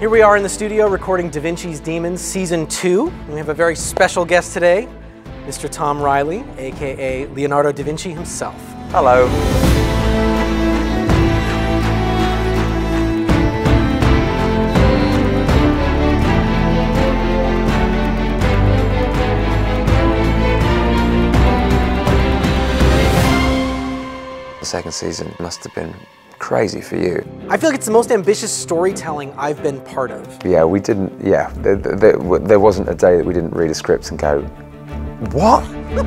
Here we are in the studio recording Da Vinci's Demons Season 2. And we have a very special guest today, Mr. Tom Riley, aka Leonardo da Vinci himself. Hello. The second season must have been crazy for you. I feel like it's the most ambitious storytelling I've been part of. Yeah, we didn't, there wasn't a day that we didn't read a script and go, what?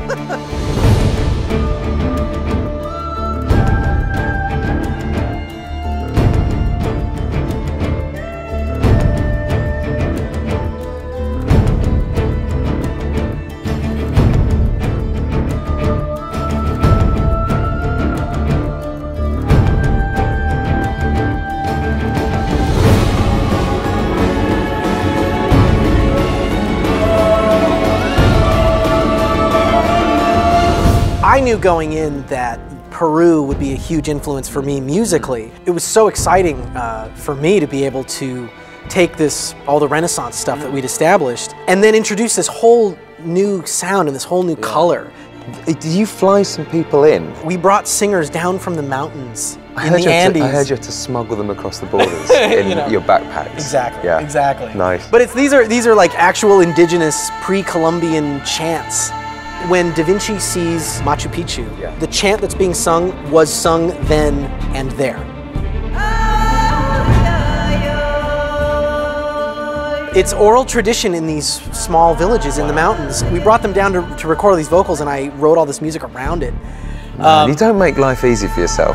I knew going in that Peru would be a huge influence for me musically. It was so exciting for me to be able to take all the Renaissance stuff that we'd established and then introduce this whole new sound and this whole new color. Did you fly some people in? We brought singers down from the mountains in the Andes. Andes. I heard you had to smuggle them across the borders in your backpacks. Exactly, yeah. exactly. Nice. But these are like actual indigenous pre-Columbian chants. When Da Vinci sees Machu Picchu, the chant that's being sung was sung then and there. It's oral tradition in these small villages in the mountains. We brought them down to record all these vocals and I wrote all this music around it. Man, you don't make life easy for yourself.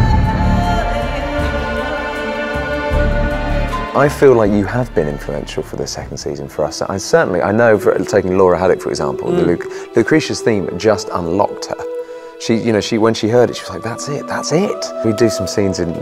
I feel like you have been influential for the second season for us. I know, for taking Laura Haddock for example, Lucretia's theme just unlocked her. When she heard it, she was like, "That's it, that's it." We do some scenes in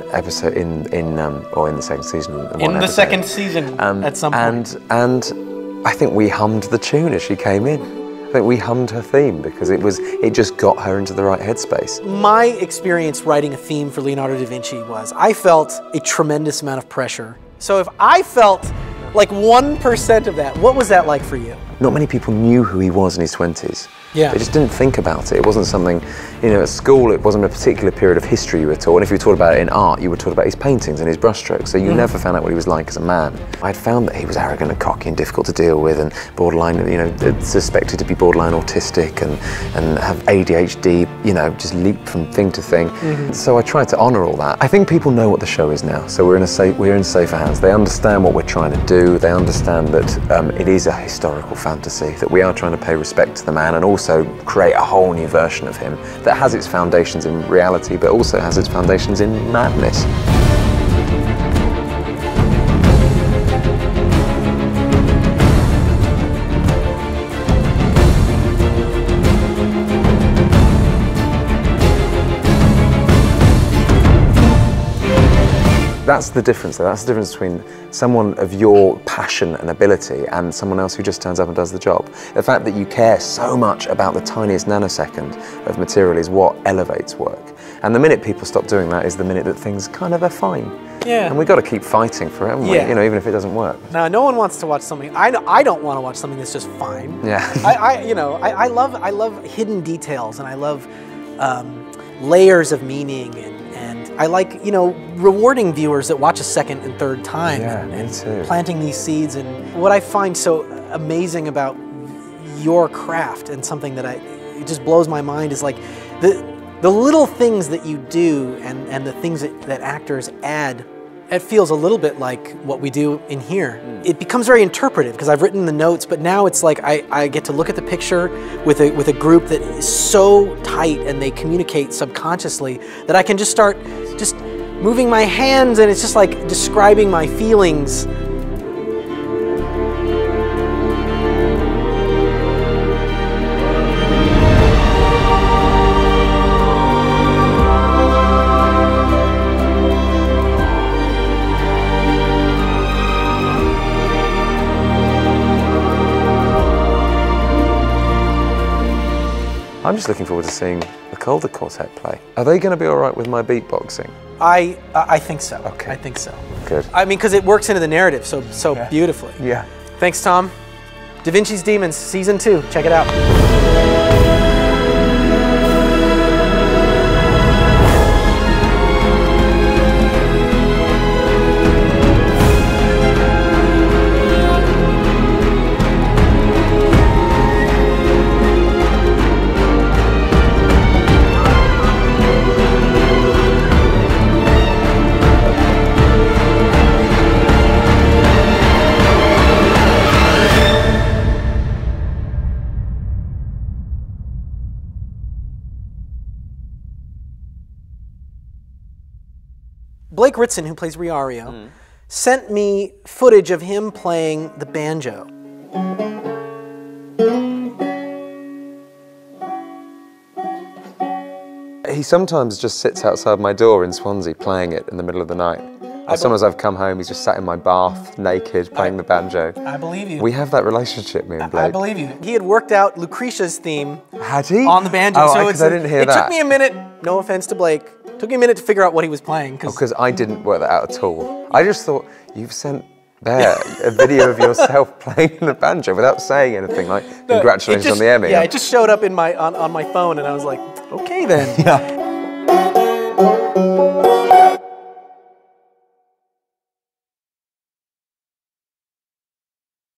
the second season. Second season, at some point. And I think we hummed the tune as she came in. I think we hummed her theme because it just got her into the right headspace. My experience writing a theme for Leonardo da Vinci was I felt a tremendous amount of pressure. So if I felt like 1% of that, what was that like for you? Not many people knew who he was in his 20s. Yeah. They just didn't think about it. It wasn't something, at school it wasn't a particular period of history you were taught. And if you were taught about it in art, you were taught about his paintings and his brushstrokes. So you never found out what he was like as a man. I'd found that he was arrogant and cocky and difficult to deal with and borderline, suspected to be borderline autistic and have ADHD, just leap from thing to thing. So I tried to honour all that. I think people know what the show is now. So we're in safer hands. They understand what we're trying to do. They understand that it is a historical fantasy, that we are trying to pay respect to the man and also create a whole new version of him that has its foundations in reality but also has its foundations in madness. That's the difference though. That's the difference between someone of your passion and ability and someone else who just turns up and does the job. The fact that you care so much about the tiniest nanosecond of material is what elevates work. And the minute people stop doing that is the minute that things kind of are fine. Yeah. And we've got to keep fighting for it, haven't we? Even if it doesn't work. No one wants to watch something. I don't want to watch something that's just fine. Yeah. I love hidden details and I love layers of meaning and I like, rewarding viewers that watch a second and third time and planting these seeds. And what I find so amazing about your craft and something that it just blows my mind is like the little things that you do and the things that actors add. It feels a little bit like what we do in here. It becomes very interpretive because I've written the notes, but now it's like I get to look at the picture with a group that is so tight and they communicate subconsciously that I can just start moving my hands and it's just like describing my feelings. I'm just looking forward to seeing the Calder Quartet play. Are they going to be all right with my beatboxing? I think so. Okay. I think so. Good. I mean, because it works into the narrative so beautifully. Yeah. Thanks, Tom. Da Vinci's Demons, Season 2. Check it out. Blake Ritson, who plays Riario, sent me footage of him playing the banjo. He sometimes just sits outside my door in Swansea playing it in the middle of the night. Or sometimes I've come home, he's just sat in my bath, naked, playing the banjo. I believe you. We have that relationship, me and Blake. I believe you. He had worked out Lucretia's theme. Had he? On the banjo. Oh, because I didn't hear that. It took me a minute, no offense to Blake, took me a minute to figure out what he was playing. Because I didn't work that out at all. I just thought, you've sent there a video of yourself playing the banjo without saying anything like, congratulations on the Emmy. Yeah, it just showed up in my on my phone and I was like, okay then. Yeah.